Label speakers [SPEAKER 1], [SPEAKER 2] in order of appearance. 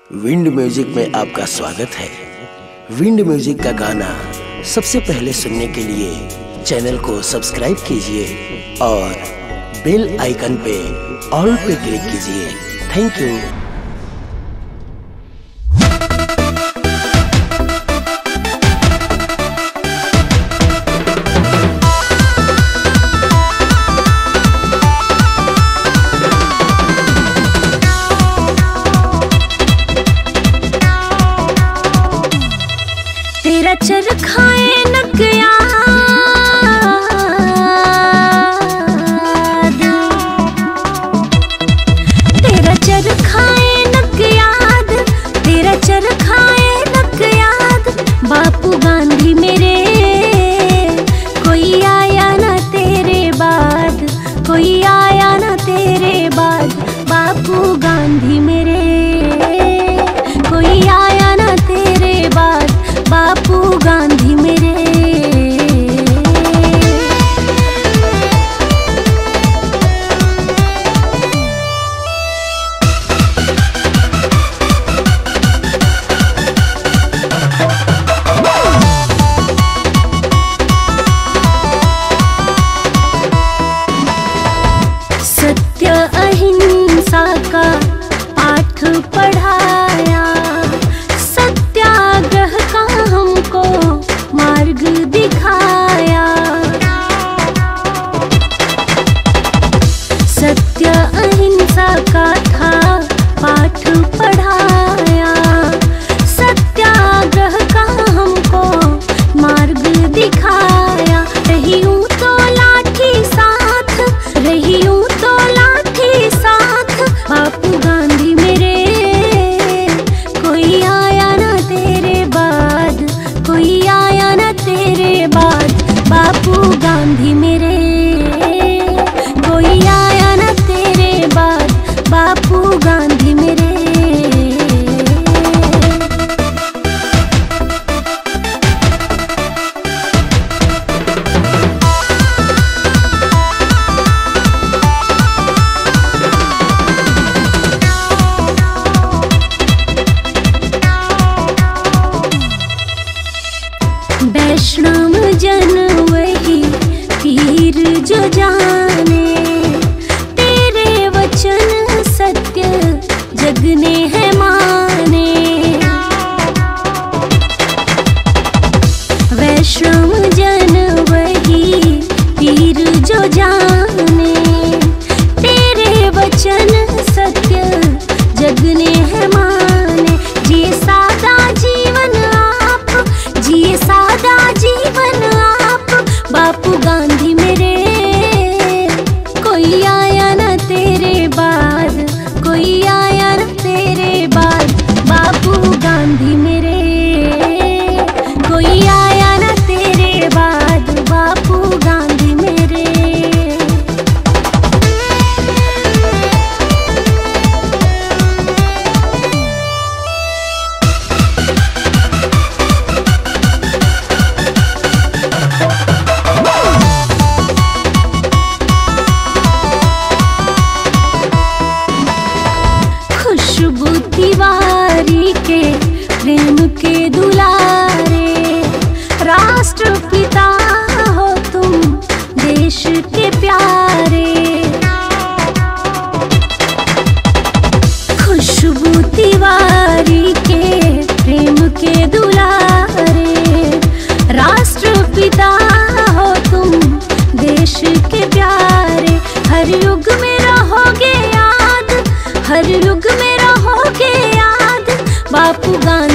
[SPEAKER 1] Wind music में आपका स्वागत है। विंड म्यूजिक का गाना सबसे पहले सुनने के लिए चैनल को सब्सक्राइब कीजिए और बेल आइकन पे ऑल पे क्लिक कीजिए। Thank you.
[SPEAKER 2] तेरा चरखाए नक याद, तेरा चरखाए नक याद, तेरा चरखाए नक याद। बापू गांधी मेरे, कोई आया ना तेरे बाद, कोई आया ना तेरे बाद। बापू गांधी मेरे, कोई आया ना तेरे बाद। बापू गांधी मेरे। सत्य अहिंसा का पाठ पढ़ाया, सत्याग्रह का हमको मार्ग दिखाया। सत्य अहिंसा का था पाठ पढ़ाया, सत्याग्रह का हमको मार्ग दिखाया। रही हूँ तो लाठी साथ, रही हूँ तो लाठी साथ। बापू गांधी मेरे, कोई आया ना तेरे बाद, कोई आया ना तेरे बाद। बापू गांधी मेरे, कोई आया ना तेरे बाद। बापू गांधी मेरे। वैष्णव जन वही पीर जो जाने, तेरे वचन सत्य जगने हैं माने। वैष्णव जन वही पीर जो जाने, तेरे वचन सत्य जगने हैं माने। जिए सादा जीवन आप, जिए सादा जीवन आप। बापू गांधी मेरे, कोई आया ना तेरे बाद, कोई आया ना तेरे बाद। बापू गांधी मेरे, कोई आया ना तेरे बाद। बापू गांधी मेरे। खुशबू तिवारी के प्रेम के दुलारे, राष्ट्रपिता हो तुम देश के प्यारे। खुशबू तिवारी के प्रेम के दुलारे, राष्ट्रपिता हो तुम देश के प्यारे। हर युग में रहोगे याद, हर युग में रहोगे याद। बापू गांधी